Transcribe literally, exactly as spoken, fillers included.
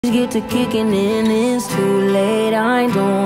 Get to kicking in, it's too late. I don't